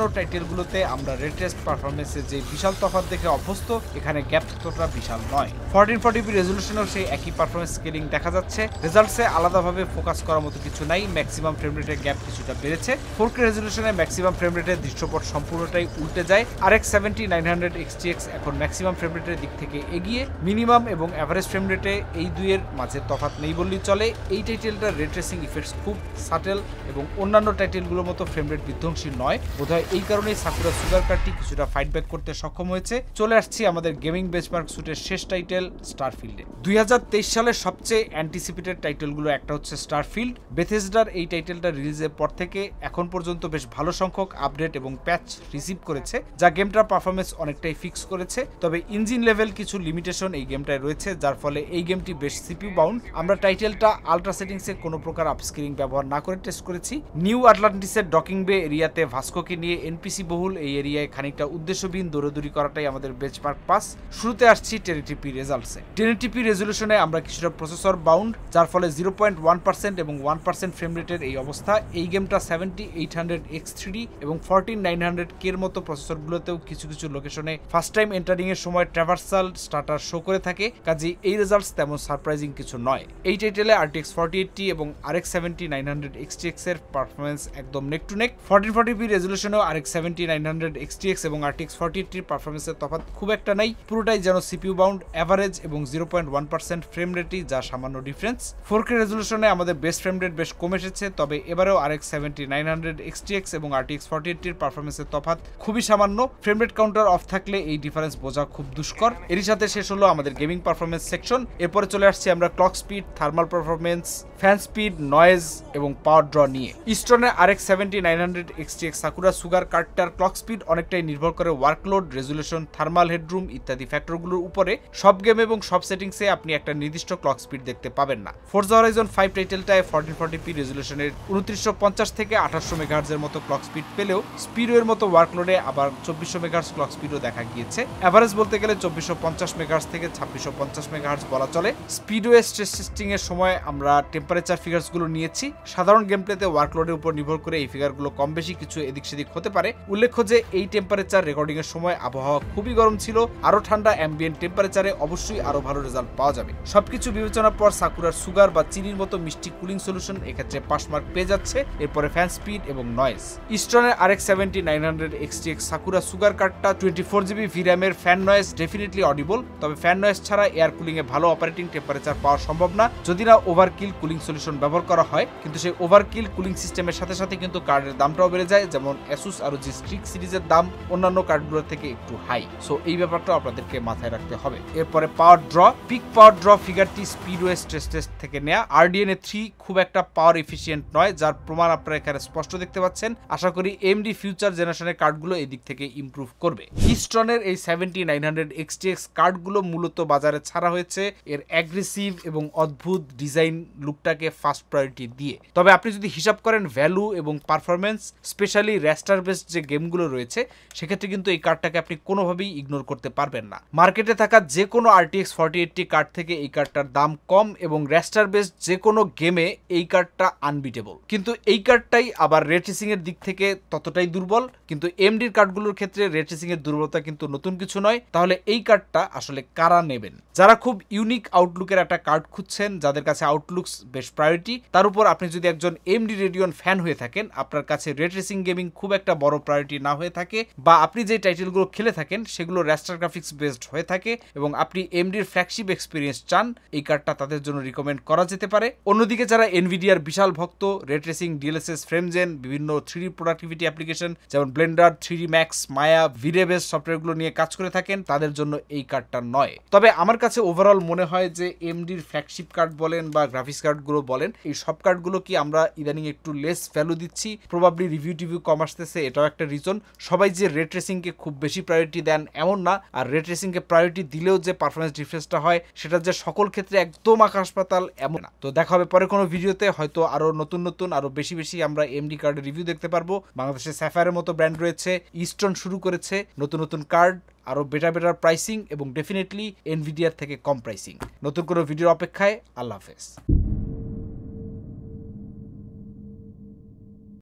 টাইটেলগুলোতে আমরা রে ট্রেসড পারফরমেন্সের যে বিশাল তফাৎ দেখে অভ্যস্ত, এখানে গ্যাপ ততটা বিশাল নয়। ফোরটিন ফোরটি পি রেজলিউশনেও সেই একই পারফরমেন্স স্কেলিং দেখা যাচ্ছে। রেজাল্টসে আলাদাভাবে ফোকাস করার মতো কিছু নাই, ম্যাক্সিমাম ফ্রেম রেটের গ্যাপ কিছুটা বেড়েছে। ফোর কে রেজলিউশনে ম্যাক্সিমাম ফ্রেম রেটের দৃশ্যপট সম্পূর্ণটাই উল্টে যায়। R X seventy nine hundred X T X এখন ম্যাক্সিমাম ফ্রেম রেটের দিক থেকে এগিয়ে, মিনিমাম এবং অ্যাভারেজ ফ্রেম রেটে এই দুইয়ের মাঝে তফাৎ নেই বললেই চলে। এই টাইটেলটার রে ট্রেসিং ইফেক্টস খুব সাটেল এবং অন্যান্য টাইটেলগুলোর মতো ফ্রেম রেট বিধ্বংসী নয়। বোধহয় এই কারণেই সাকুরা সুগার কার্ডটি কিছুটা ফাইট ব্যাক করতে সক্ষম হয়েছে। চলে আসছি আমাদের গেমিং বেঞ্চমার্ক স্যুটের শেষ টাইটেল স্টারফিল্ডে। দুই হাজার তেইশ সালের সবচেয়ে অ্যান্টিসিপেটেড টাইটেলগুলো একটা হচ্ছে স্টারফিল্ড। বেথেসডার এই টাইটেলটা রিলিজের পর থেকে এখন পর্যন্ত বেশ ভালো সংখ্যক আপডেট এবং প্যাচ রিসিভ করেছে, যা গেমটার পারফরমেন্স অনেকটাই ফিক্স করেছে। তবে ইঞ্জিন লেভেল কিছু লিমিটেশন এই গেমটায় রয়েছে, যার ফলে এই গেমটি বেশ সিপিইউ বাউন্ড। আমরা টাইটেলটা আলট্রা সেটিংসে কোনো প্রকার আপস্কেলিং ব্যবহার না করে টেস্ট করেছি। নিউ আটলান্টিসের ডকিং বে এরিয়াতে ভাস্কোকে নিয়ে এনপিসি বহুল এই এরিয়ায় খানিকটা উদ্দেশ্যবিহীন দৌড়দৌড়ি করাটাই আমাদের বেঞ্চমার্ক পাস। শুরুতে আসছি টেন এইটি পি রেজাল্টসে। টেন এইটি পি রেজলিউশনে আমরা কিছুটা প্রসেসর বাউন্ড, যার ফলে জিরো পয়েন্ট ওয়ান পার্সেন্ট এবং ওয়ান পার্সেন্ট ফ্রেম রেটের এই অবস্থা। এই গেমটা seventy eight hundred X three D এবং ফোরটিন নাইন হান্ড্রেড কে এর মতো প্রসেসরগুলোতেও কিছু কিছু লোকেশনে ফার্স্ট টাইম এন্টারিং এর সময় ট্রাভার্সাল স্টার্টার শো করে থাকে, কাজে এই রেজাল্টস তেমন সারপ্রাইজিং কিছু নয়। এই টাইটেলে আরটিএক্স ফোরটি এইটটি এবং RX seventy nine hundred X T X এর পারফরমেন্স একদম neck to neck. Fourteen forty p রেজলিউশনেও RX seventy nine hundred X T X এবং আরটিএক্স ফোরটি এইটটির পারফরমেন্সের তফাৎ খুব একটা নাই, পুরোটাই যেন সিপিইউ বাউন্ড, অ্যাভারেজ এবং zero point one percent frame রেটই যা সামান্য ডিফারেন্স। ফোর কে রেজলিউশনে আমাদের বেস্ট ফ্রেম রেট বেশ কমে এসেছে, তবে এবারেও RX seventy nine hundred X T X এবং আরটিএক্স ফোরটি এইটটির পারফরমেন্সের তফাৎ খুবই সামান্য। ফ্রেম রেট কাউন্টার অফ থাকলে এই ডিফারেন্স বোঝা খুব দুষ্কর। এরই সাথে শেষ হলো আমাদের গেমিং পারফরমেন্স সেকশন। এরপরে চলে আসছি আমরা clock speed, thermal performance, fan speed, noise এবং পাওয়ার ড্র নিয়ে। ইস্টনের RX seventy nine hundred X T X Sakura Sugar কার্ডটার ক্লক স্পিড অনেকটাই নির্ভর করে ওয়ার্কলোড, রেজুলেশন, থার্মাল হেডরুম ইত্যাদি ফ্যাক্টরগুলোর উপরে। সব গেম এবং সব সেটিংসে আপনি একটা নির্দিষ্ট ক্লক স্পিড দেখতে পাবেন না। ফোরজা হরাইজন ফাইভ টাইটেলটায় ফোরটিন ফোরটি পি রেজুলেশনের উনত্রিশশো পঞ্চাশ থেকে আঠাশশো মেগাহার্জের মতো ক্লক স্পিড পেলেও স্পিডওয়ের মতো ওয়ার্কলোডে আবার চব্বিশশো মেগাহার্জ ক্লক স্পিডও দেখা গিয়েছে। এভারেজ বলতে গেলে চব্বিশশো পঞ্চাশ মেগাহার্জ থেকে ছাব্বিশশো পঞ্চাশ মেগাহার্জ বলা চলে। স্পিডওয়ে স্ট্রেস টেস্টিং এর সময় আমরা টেম্পারেচার ফিগারস গুলো নিয়েছি। সাধারণ গেম প্লেতে ওয়ার্কলোডের উপর নির্ভর করে এই ফিগারগুলো কম বেশি কিছু এদিক সেদিক হতে পারে। উল্লেখ্য যে এই টেম্পারেচার রেকর্ডিং এর সময় আবহাওয়া খুবই গরম ছিল, আরো ঠান্ডা অ্যাম্বিয়েন্ট টেম্পারেচারে অবশ্যই আরো ভালো রেজাল্ট পাওয়া যাবে। সবকিছু বিবেচনার পর সাকুরার সুগার বা চিনির মতো মিষ্টি কুলিং সলিউশন এক্ষেত্রে পাস মার্ক পেয়ে যাচ্ছে। এরপরে ফ্যান স্পিড এবং নয়েজ। ইস্টনের RX seventy nine hundred X T X Sakura Sugar কার্ডটা টোয়েন্টি ফোর জিবি ভিরামের ফ্যান নয়েজ ডেফিনেটলি অডিবল, তবে ফ্যান নয়েজ ছাড়া এয়ার কুলিং এ ভালো অপারেটিং টেম্পারেচার পাওয়া সম্ভব না, যদি না ওভারকিল কুলিং সলিউশন ব্যবহার করা হয়। কিন্তু সেই ওভারকিল কুলিং সিস্টেমের সাথে সাথে কিন্তু কার্ডের দামটাও বেড়ে যায়, যেমন অ্যাসুস আর জি স্ট্রিক সিরিজের দাম অন্যান্য কার্ডগুলোর থেকে একটু হাই। সো এই ব্যাপারটা আপনাদেরকে মাথায় রাখতে হবে। এরপরে power draw, peak power draw ফিগারটি স্পিডওয়ে স্ট্রেস টেস্ট থেকে নেয়া। আরডিএনএ থ্রি খুব একটা পাওয়ার এফিসিয়েন্ট নয়, যার প্রমাণ আপনারা এখানে স্পষ্ট দেখতে পাচ্ছেন। আশা করি এমডি ফিউচার জেনারেশনের কার্ডগুলো এই দিক থেকে ইমপ্রুভ করবে। ইস্টনের এই seventy nine hundred X T X কার্ডগুলো মূলত বাজারে ছাড়া হয়েছে এর অ্যাগ্রেসিভ এবং অদ্ভুত ডিজাইন লুকটাকে ফার্স্ট প্রায়োরিটি দিয়ে। তবে আপনি যদি হিসাব করেন ভ্যালু এবং পারফরমেন্স, স্পেশালি রেস্টার বেসড যে গেমগুলো রয়েছে, সেক্ষেত্রে কিন্তু এই কার্ডটাকে আপনি কোনোভাবেই ইগনোর করতে পারবেন না। মার্কেটে থাকা যে কোনো আরটিএক্স ফোরটি এইটটি কার্ড থেকে এই কার্ডটার দাম কম এবং রেস্টার বেসড যে কোনো গেমে এই কার্ডটা আনবিটেবল। কিন্তু এই কার্ডটাই আবার রে ট্রেসিং এর দিক থেকে ততটাই দুর্বল। কিন্তু এমডির কার্ডগুলোর ক্ষেত্রে রে ট্রেসিং এর দুর্বলতা কিন্তু নতুন কিছু নয়। তাহলে এই কার্ডটা আসলে কারা নেবেন? যারা খুব ইউনিক আউটলুকের একটা কার্ড খুঁজছেন, যাদের কাছে আউটলুকস বেশ প্রায়োরিটি, তার উপর আপনি যদি একজন এমডি রেডিয়ন ফ্যান হয়ে থাকেন, আপনার কাছে রে ট্রেসিং গেমিং খুব একটা বড় প্রায়োরিটি না হয়ে থাকে, বা আপনি যে টাইটেলগুলো খেলে থাকেন সেগুলো রেস্টার গ্রাফিক্স বেসড হয়ে থাকে এবং আপনি এমডির ফ্ল্যাগশিপ এক্সপিরিয়েন্স চান, এই কার্ডটা তাদের জন্য রিকমেন্ড করা যেতে পারে। অন্যদিকে যারা এনভিডিয়ার বিশাল ভক্ত, রে ট্রেসিং, ডিএলএসএস, ফ্রেমজেন, বিভিন্ন থ্রিডি প্রোডাক্টিভিটি অ্যাপ্লিকেশন যেমন Blender, three D Max, Maya, V Ray base সফটওয়্যারগুলো নিয়ে কাজ করে থাকেন, তাদের জন্য এই কার্ডটা নয়। তবে আমার কাছে ওভারঅল মনে হয় যে এমডির ফ্ল্যাগশিপ কার্ড বলেন বা গ্রাফিক্স কার্ডগুলো বলেন, এই সব কার্ডগুলো কি আমরা ইদানিং একটু লেস ভ্যালু দিচ্ছি, প্রবাবলি রিভিউ টিভিউ কম আসতেছে, এটাও একটা রিজন। সবাই যে রে ট্রেসিংকে খুব বেশি প্রায়োরিটি দেন এমন না, আর রে ট্রেসিংকে প্রায়োরিটি দিলেও যে পারফরমেন্স ডিফারেন্সটা হয় সেটা যে সকল ক্ষেত্রে একদম আকাশ পাতাল এমন না। তো দেখা হবে পরে কোনো ভিডিওতে, হয়তো আরো নতুন নতুন আরো বেশি বেশি আমরা এমডি কার্ডের রিভিউ দেখতে পারবো। বাংলাদেশে স্যাফায়ারের মতো ব্র্যান্ড রয়েছে, ইস্টন শুরু করেছে নতুন নতুন কার্ড, আরো বেটার বেটার প্রাইসিং এবং ডেফিনেটলি এনভিডিয়ার থেকে কম প্রাইসিং। নতুন কোনো ভিডিওর অপেক্ষায়, আল্লাহ হাফেজ।